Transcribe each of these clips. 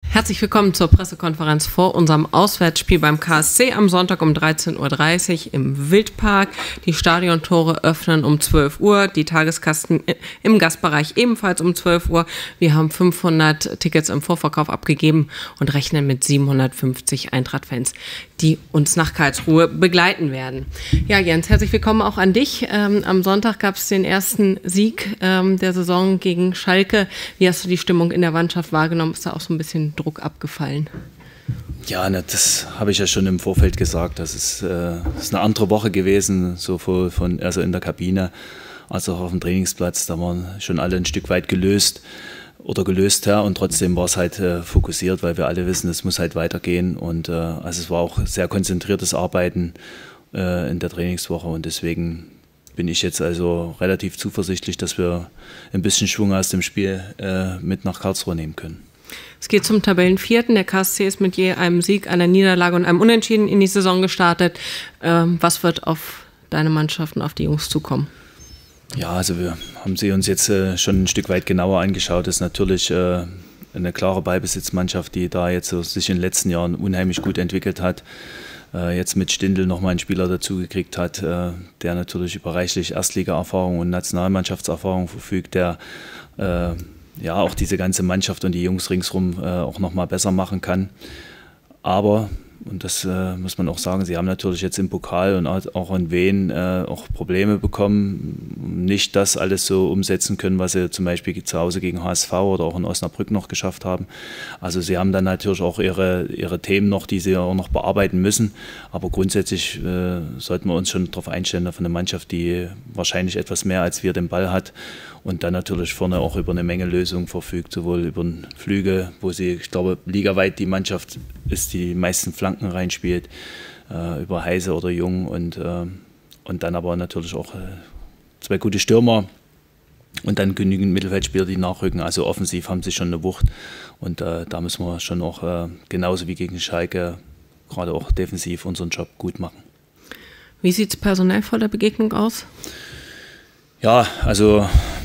Herzlich willkommen zur Pressekonferenz vor unserem Auswärtsspiel beim KSC am Sonntag um 13:30 Uhr im Wildpark. Die Stadiontore öffnen um 12 Uhr, die Tageskasten im Gastbereich ebenfalls um 12 Uhr. Wir haben 500 Tickets im Vorverkauf abgegeben und rechnen mit 750 Eintracht-Fans, die uns nach Karlsruhe begleiten werden. Ja, Jens, herzlich willkommen auch an dich. Am Sonntag gab es den ersten Sieg der Saison gegen Schalke. Wie hast du die Stimmung in der Mannschaft wahrgenommen? Ist da auch so ein bisschen Druck abgefallen? Ja, das habe ich ja schon im Vorfeld gesagt. Das ist eine andere Woche gewesen, so also in der Kabine, als auch auf dem Trainingsplatz. Da waren schon alle ein Stück weit gelöst und trotzdem war es halt fokussiert, weil wir alle wissen, es muss halt weitergehen. Und also es war auch sehr konzentriertes Arbeiten in der Trainingswoche und deswegen bin ich jetzt also relativ zuversichtlich, dass wir ein bisschen Schwung aus dem Spiel mit nach Karlsruhe nehmen können. Es geht zum Tabellenvierten. Der KSC ist mit je einem Sieg, einer Niederlage und einem Unentschieden in die Saison gestartet. Was wird auf deine Mannschaft und auf die Jungs zukommen? Ja, also wir haben sie uns jetzt schon ein Stück weit genauer angeschaut. Das ist natürlich eine klare Ballbesitzmannschaft, die da jetzt sich in den letzten Jahren unheimlich gut entwickelt hat. Jetzt mit Stindl nochmal einen Spieler dazugekriegt hat, der natürlich über reichlich Erstliga-Erfahrung und Nationalmannschaftserfahrung verfügt, der ja auch diese ganze Mannschaft und die Jungs ringsherum auch nochmal besser machen kann. Aber, und das muss man auch sagen, sie haben natürlich jetzt im Pokal und auch in Wien auch Probleme bekommen, nicht das alles so umsetzen können, was sie zum Beispiel zu Hause gegen HSV oder auch in Osnabrück noch geschafft haben. Also sie haben dann natürlich auch ihre Themen noch, die sie auch noch bearbeiten müssen. Aber grundsätzlich sollten wir uns schon darauf einstellen, auf eine Mannschaft, die wahrscheinlich etwas mehr als wir den Ball hat und dann natürlich vorne auch über eine Menge Lösungen verfügt, sowohl über den Flügel, wo sie, ich glaube, ligaweit die Mannschaft ist, die meisten Flanken reinspielt, über Heise oder Jung und dann aber natürlich auch zwei gute Stürmer und dann genügend Mittelfeldspieler, die nachrücken. Also offensiv haben sie schon eine Wucht und da müssen wir schon auch genauso wie gegen Schalke gerade auch defensiv unseren Job gut machen. Wie sieht es personell vor der Begegnung aus? Ja, also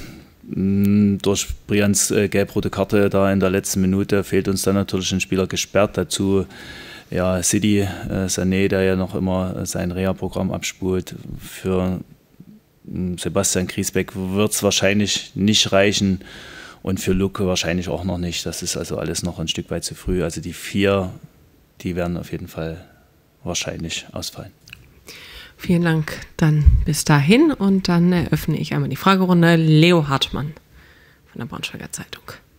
durch Brians gelb-rote Karte da in der letzten Minute fehlt uns dann natürlich ein Spieler gesperrt. Dazu ja, Sidi Sané, der ja noch immer sein Reha-Programm abspult. Für Sebastian Griesbeck wird es wahrscheinlich nicht reichen und für Lucke wahrscheinlich auch noch nicht. Das ist also alles noch ein Stück weit zu früh. Also die 4, die werden auf jeden Fall wahrscheinlich ausfallen. Vielen Dank dann bis dahin und dann eröffne ich einmal die Fragerunde. Leo Hartmann von der Braunschweiger Zeitung.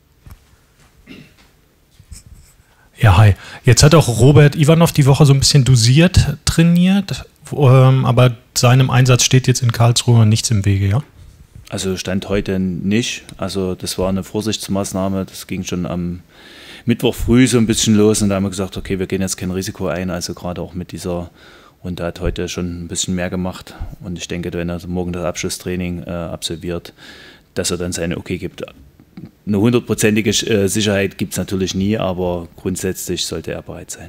Ja, hi. Jetzt hat auch Robert Ivanov die Woche so ein bisschen dosiert trainiert, aber seinem Einsatz steht jetzt in Karlsruhe nichts im Wege, ja? Also Stand heute nicht. Also das war eine Vorsichtsmaßnahme. Das ging schon am Mittwoch früh so ein bisschen los und da haben wir gesagt, okay, wir gehen jetzt kein Risiko ein. Also gerade auch mit dieser, und er hat heute schon ein bisschen mehr gemacht. Und ich denke, wenn er morgen das Abschlusstraining absolviert, dass er dann seine Okay gibt. Eine 100%ige Sicherheit gibt es natürlich nie, aber grundsätzlich sollte er bereit sein.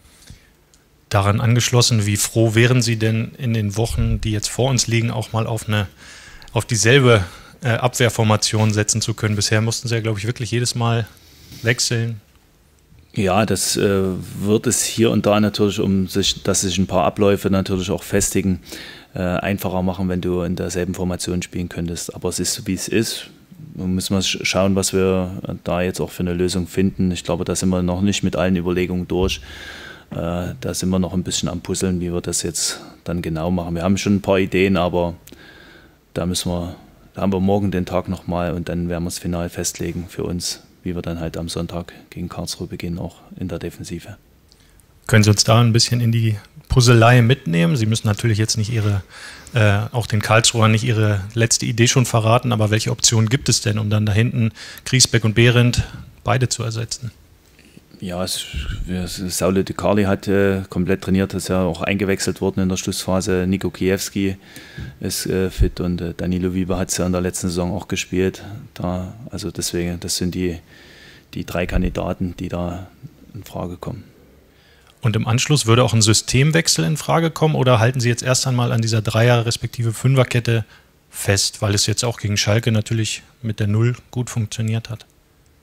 Daran angeschlossen, wie froh wären Sie denn in den Wochen, die jetzt vor uns liegen, auch mal auf dieselbe Abwehrformation setzen zu können? Bisher mussten Sie ja, glaube ich, wirklich jedes Mal wechseln. Ja, das wird es hier und da natürlich, dass sich ein paar Abläufe natürlich auch festigen, einfacher machen, wenn du in derselben Formation spielen könntest. Aber es ist, wie es ist. Da müssen wir schauen, was wir da jetzt auch für eine Lösung finden. Ich glaube, da sind wir noch nicht mit allen Überlegungen durch. Da sind wir noch ein bisschen am Puzzeln, wie wir das jetzt dann genau machen. Wir haben schon ein paar Ideen, aber da haben wir morgen den Tag nochmal und dann werden wir das Final festlegen für uns, wie wir dann halt am Sonntag gegen Karlsruhe beginnen, auch in der Defensive. Können Sie uns da ein bisschen in die Puzzlei mitnehmen? Sie müssen natürlich jetzt nicht auch den Karlsruher nicht Ihre letzte Idee schon verraten, aber welche Optionen gibt es denn, um dann da hinten Griesbeck und Behrendt beide zu ersetzen? Ja, Saule De Carli hat komplett trainiert, ist ja auch eingewechselt worden in der Schlussphase. Niko Kiewski ist fit und Danilo Wieber hat es ja in der letzten Saison auch gespielt. Also deswegen, das sind die 3 Kandidaten, die da in Frage kommen. Und im Anschluss würde auch ein Systemwechsel in Frage kommen oder halten Sie jetzt erst einmal an dieser 3er- respektive 5er-Kette fest, weil es jetzt auch gegen Schalke natürlich mit der 0 gut funktioniert hat?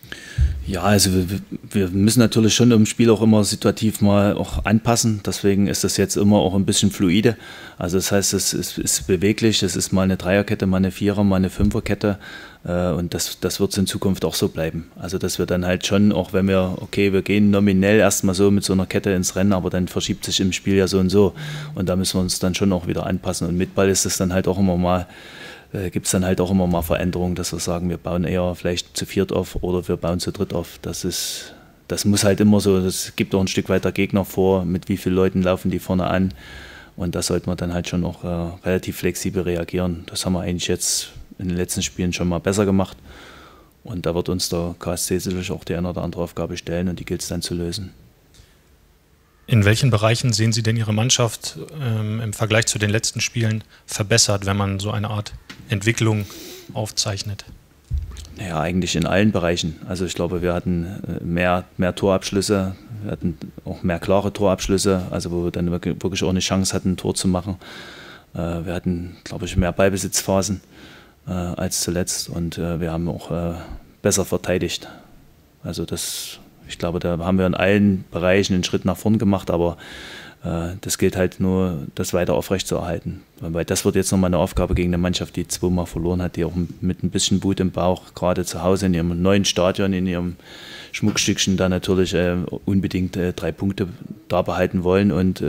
Ja, also wir müssen natürlich schon im Spiel auch immer situativ mal auch anpassen. Deswegen ist das jetzt immer auch ein bisschen fluide. Also das heißt, es ist beweglich. Es ist mal eine Dreierkette, mal eine Vierer, mal eine Fünferkette. Und das wird es in Zukunft auch so bleiben. Also dass wir dann halt schon, auch wenn wir gehen nominell erstmal so mit so einer Kette ins Rennen, aber dann verschiebt sich im Spiel ja so und so. Und da müssen wir uns dann schon auch wieder anpassen. Und mit Ball ist es dann halt auch immer mal, gibt es dann halt auch immer mal Veränderungen, dass wir sagen, wir bauen eher vielleicht zu viert auf oder wir bauen zu dritt auf. Das muss halt immer so, das gibt auch ein Stück weiter Gegner vor, mit wie vielen Leuten laufen die vorne an. Und da sollte man dann halt schon auch relativ flexibel reagieren. Das haben wir eigentlich jetzt in den letzten Spielen schon mal besser gemacht. Und da wird uns der KSC sicherlich auch die eine oder andere Aufgabe stellen und die gilt es dann zu lösen. In welchen Bereichen sehen Sie denn Ihre Mannschaft im Vergleich zu den letzten Spielen verbessert, wenn man so eine Art Entwicklung aufzeichnet? Ja, eigentlich in allen Bereichen. Also ich glaube, wir hatten mehr Torabschlüsse, wir hatten auch mehr klare Torabschlüsse, also wo wir dann wirklich auch eine Chance hatten, ein Tor zu machen. Wir hatten, glaube ich, mehr Ballbesitzphasen als zuletzt und wir haben auch besser verteidigt. Also ich glaube, da haben wir in allen Bereichen einen Schritt nach vorn gemacht, aber das gilt halt nur, das weiter aufrechtzuerhalten. Weil das wird jetzt nochmal eine Aufgabe gegen eine Mannschaft, die zweimal verloren hat, die auch mit ein bisschen Wut im Bauch, gerade zu Hause in ihrem neuen Stadion, in ihrem Schmuckstückchen, da natürlich unbedingt 3 Punkte da behalten wollen. Und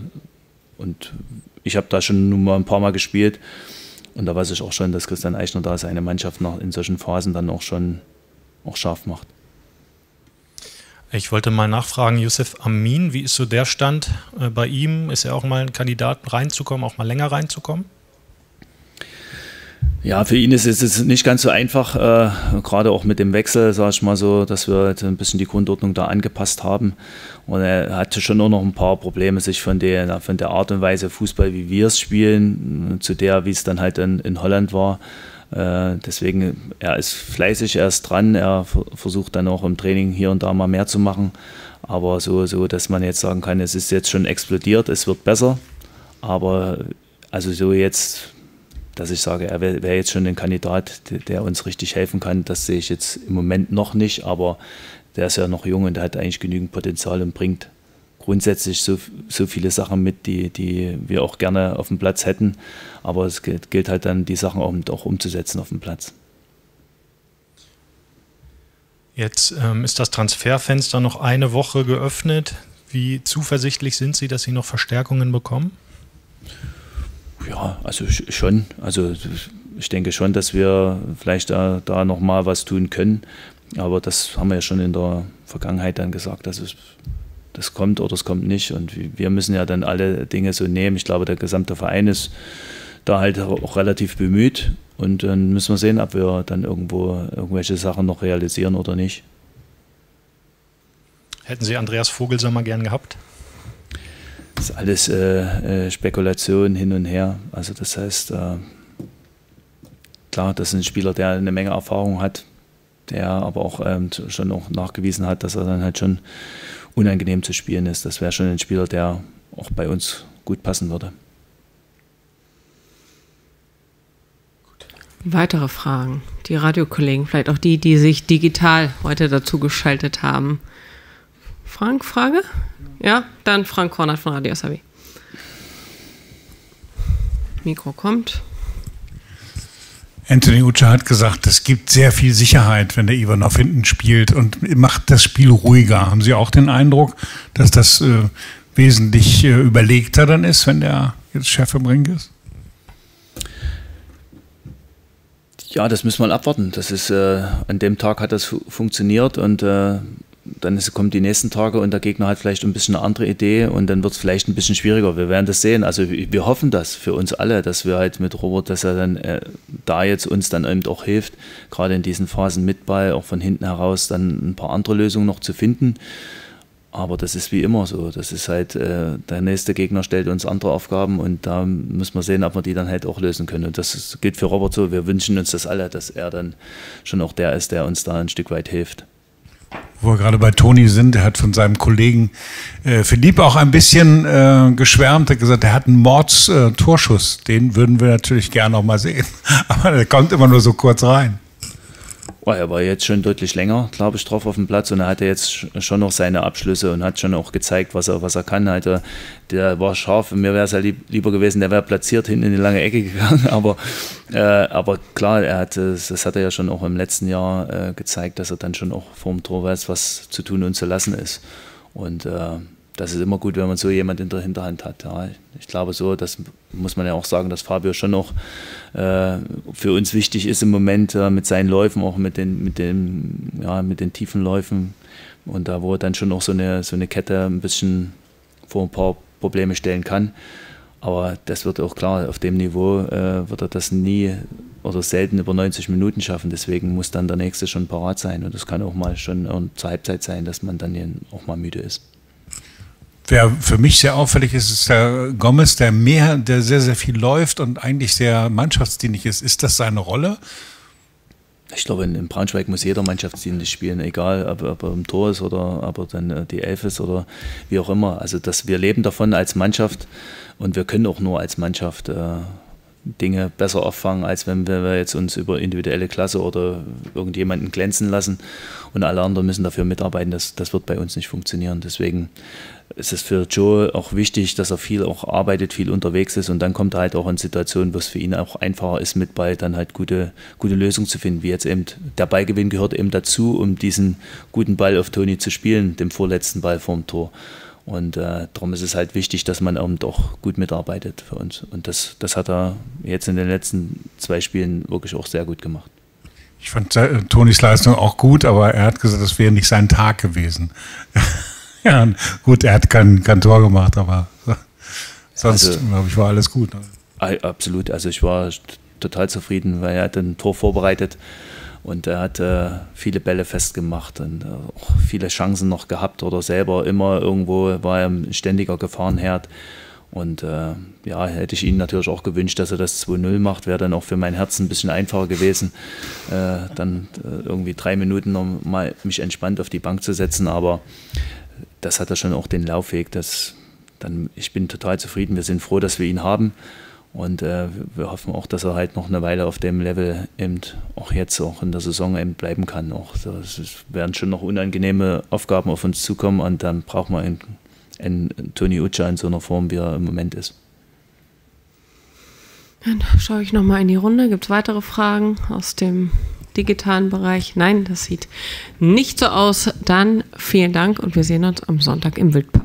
ich habe da schon nun mal ein paar Mal gespielt und da weiß ich auch schon, dass Christian Eichner da seine Mannschaft in solchen Phasen dann auch schon scharf macht. Ich wollte mal nachfragen, Youssef Amin, wie ist so der Stand bei ihm? Ist er auch mal ein Kandidat reinzukommen, auch mal länger reinzukommen? Ja, für ihn ist es nicht ganz so einfach, gerade auch mit dem Wechsel, sage ich mal so, dass wir halt ein bisschen die Grundordnung da angepasst haben. Und er hatte schon auch noch ein paar Probleme, sich von der Art und Weise Fußball, wie wir es spielen, zu der, wie es dann halt in Holland war. Deswegen, er ist fleißig, er ist dran, er versucht dann auch im Training hier und da mal mehr zu machen, aber so, dass man jetzt sagen kann, es ist jetzt schon explodiert, es wird besser, aber also so jetzt, dass ich sage, er wäre jetzt schon ein Kandidat, der uns richtig helfen kann, das sehe ich jetzt im Moment noch nicht, aber der ist ja noch jung und der hat eigentlich genügend Potenzial und bringt grundsätzlich so viele Sachen mit, die wir auch gerne auf dem Platz hätten. Aber es gilt halt dann, die Sachen auch umzusetzen auf dem Platz. Jetzt ist das Transferfenster noch eine Woche geöffnet. Wie zuversichtlich sind Sie, dass Sie noch Verstärkungen bekommen? Ja, also schon. Also ich denke schon, dass wir vielleicht da noch mal was tun können. Aber das haben wir ja schon in der Vergangenheit dann gesagt, dass das kommt oder es kommt nicht. Und wir müssen ja dann alle Dinge so nehmen. Ich glaube, der gesamte Verein ist da halt auch relativ bemüht. Und dann müssen wir sehen, ob wir dann irgendwelche Sachen noch realisieren oder nicht. Hätten Sie Andreas Vogelsammer gern gehabt? Das ist alles Spekulation hin und her. Also das heißt, klar, das ist ein Spieler, der eine Menge Erfahrung hat, der aber auch schon auch nachgewiesen hat, dass er dann halt schon unangenehm zu spielen ist. Das wäre schon ein Spieler, der auch bei uns gut passen würde. Weitere Fragen? Die Radiokollegen, vielleicht auch die sich digital heute dazu geschaltet haben. Frank, Frage? Ja, dann Frank Kornert von Radio SAW. Mikro kommt. Anthony Ucha hat gesagt, es gibt sehr viel Sicherheit, wenn der Ivanov hinten spielt und macht das Spiel ruhiger. Haben Sie auch den Eindruck, dass das wesentlich überlegter dann ist, wenn der jetzt Chef im Ring ist? Ja, das müssen wir mal abwarten. Das ist, an dem Tag hat das funktioniert und dann kommen die nächsten Tage und der Gegner hat vielleicht ein bisschen eine andere Idee und dann wird es vielleicht ein bisschen schwieriger. Wir werden das sehen. Also wir hoffen das für uns alle, dass wir halt mit Robert, dass er dann da jetzt uns dann eben auch hilft, gerade in diesen Phasen mit Ball, auch von hinten heraus dann ein paar andere Lösungen noch zu finden. Aber das ist wie immer so. Das ist halt, der nächste Gegner stellt uns andere Aufgaben und da müssen wir sehen, ob wir die dann halt auch lösen können. Und das gilt für Robert so. Wir wünschen uns das alle, dass er dann schon auch der ist, der uns da ein Stück weit hilft. Wo wir gerade bei Toni sind, er hat von seinem Kollegen Philipp auch ein bisschen geschwärmt, hat gesagt, er hat einen Mords-Torschuss. Den würden wir natürlich gerne noch mal sehen. Aber der kommt immer nur so kurz rein. Oh, er war jetzt schon deutlich länger, glaube ich, drauf auf dem Platz und er hatte jetzt schon noch seine Abschlüsse und hat schon auch gezeigt, was er kann. Also, der war scharf. Mir wäre es ja lieber gewesen, der wäre platziert hinten in die lange Ecke gegangen. Aber klar, das hat er ja schon auch im letzten Jahr gezeigt, dass er dann schon auch vorm Tor weiß, was zu tun und zu lassen ist. Und das ist immer gut, wenn man so jemand in der Hinterhand hat. Ja. Ich glaube so, das muss man ja auch sagen, dass Fabio schon noch für uns wichtig ist im Moment mit seinen Läufen, auch mit den tiefen Läufen. Und da, wo er dann schon auch so eine Kette ein bisschen vor ein paar Probleme stellen kann. Aber das wird auch klar, auf dem Niveau wird er das nie oder selten über 90 Minuten schaffen. Deswegen muss dann der Nächste schon parat sein. Und das kann auch mal schon zur Halbzeit sein, dass man dann auch mal müde ist. Wer für mich sehr auffällig ist, ist der Gomez, der sehr, sehr viel läuft und eigentlich sehr mannschaftsdienlich ist. Ist das seine Rolle? Ich glaube, in Braunschweig muss jeder mannschaftsdienlich spielen, egal ob er im Tor ist oder ob er dann die Elf ist oder wie auch immer. Also wir leben davon als Mannschaft und wir können auch nur als Mannschaft Dinge besser auffangen, als wenn wir jetzt uns über individuelle Klasse oder irgendjemanden glänzen lassen und alle anderen müssen dafür mitarbeiten. Das wird bei uns nicht funktionieren. Deswegen ist es für Joe auch wichtig, dass er viel auch arbeitet, viel unterwegs ist und dann kommt er halt auch in Situationen, wo es für ihn auch einfacher ist, mit Ball dann halt gute Lösungen zu finden, wie jetzt eben der Ballgewinn gehört eben dazu, um diesen guten Ball auf Toni zu spielen, dem vorletzten Ball vorm Tor. Und darum ist es halt wichtig, dass man eben doch gut mitarbeitet für uns. Und das hat er jetzt in den letzten 2 Spielen wirklich auch sehr gut gemacht. Ich fand Tonis Leistung auch gut, aber er hat gesagt, das wäre nicht sein Tag gewesen. Ja, gut, er hat kein Tor gemacht, aber sonst, also, glaube ich, war alles gut. Absolut, also ich war total zufrieden, weil er hat ein Tor vorbereitet und er hat viele Bälle festgemacht und auch viele Chancen noch gehabt oder selber immer irgendwo war er ein ständiger Gefahrenherd. Und hätte ich ihm natürlich auch gewünscht, dass er das 2-0 macht, wäre dann auch für mein Herz ein bisschen einfacher gewesen, dann irgendwie 3 Minuten noch mal mich entspannt auf die Bank zu setzen, aber das hat er schon auch den Laufweg. Ich bin total zufrieden, wir sind froh, dass wir ihn haben und wir hoffen auch, dass er halt noch eine Weile auf dem Level eben auch jetzt auch in der Saison eben bleiben kann. Es werden schon noch unangenehme Aufgaben auf uns zukommen und dann braucht man einen Toni Ucha in so einer Form, wie er im Moment ist. Dann schaue ich nochmal in die Runde. Gibt es weitere Fragen aus dem digitalen Bereich? Nein, das sieht nicht so aus. Dann vielen Dank und wir sehen uns am Sonntag im Wildpark.